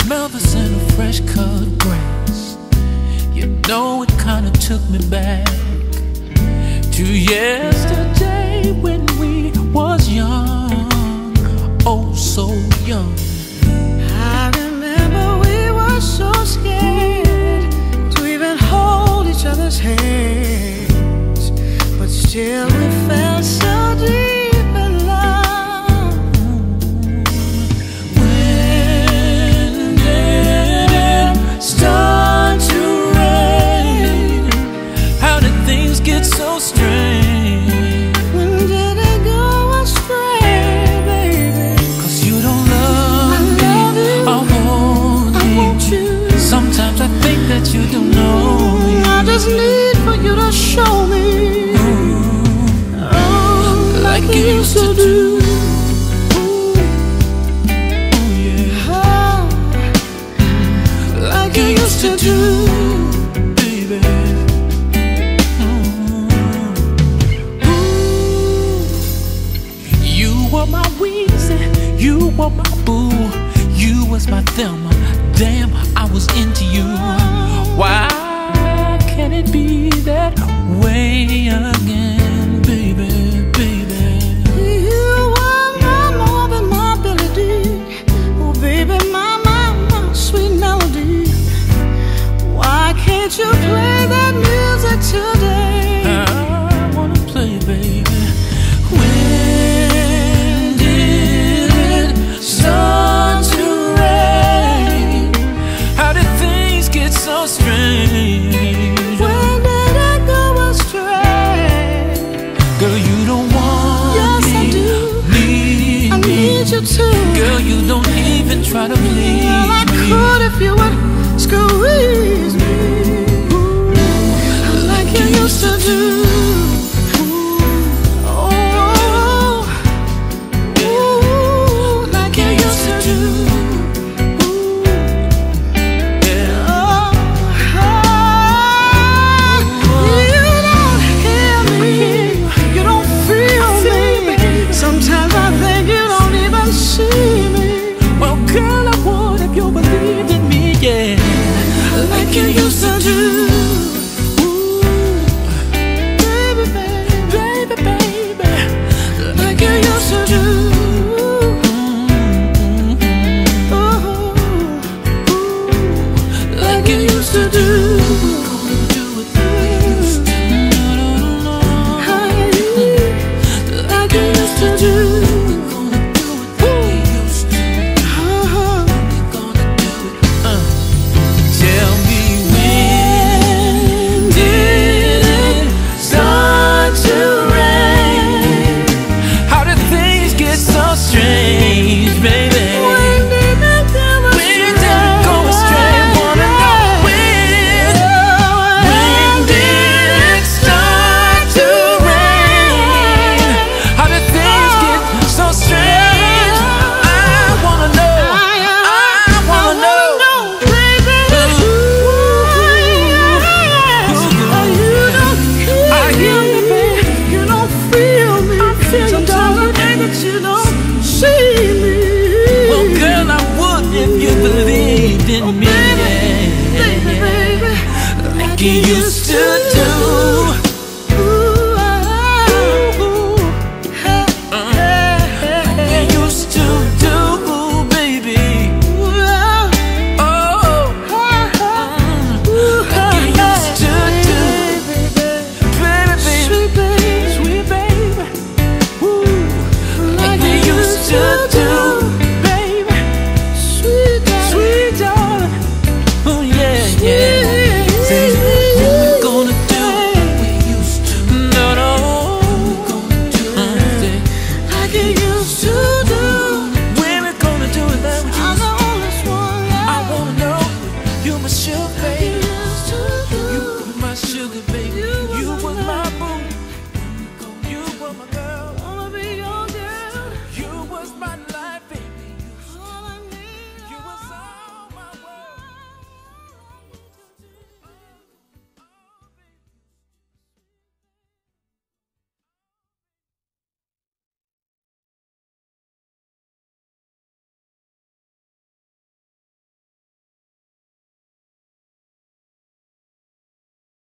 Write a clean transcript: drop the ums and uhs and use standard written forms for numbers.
smell the scent of fresh cut grass. You know it kinda took me back to yesterday when we was young, oh so young. I remember we were so scared to even hold each other's hands, but still we felt so deep in love. When did it start to rain? How did things get so strange? When did it go astray, baby? 'Cause you don't love me, I want you. Sometimes I think that you don't know me. I just need for you to show me, like you used to do. Oh yeah, like you used to do, baby. You were my Weezy, you were my boo, you was my Thelma. Damn, I was into you. Why can't it be that way again, baby, baby? You were my more than my ability. Oh baby, my sweet melody. Why can't you play that music today? I wanna play it, baby. When did it start to rain? How did things get so strange? When did it go astray? Girl, you don't want Yes, me, I do. need I me. need you too. Girl, you don't even try to please Well, I me. could if you would squeeze me like you used to do.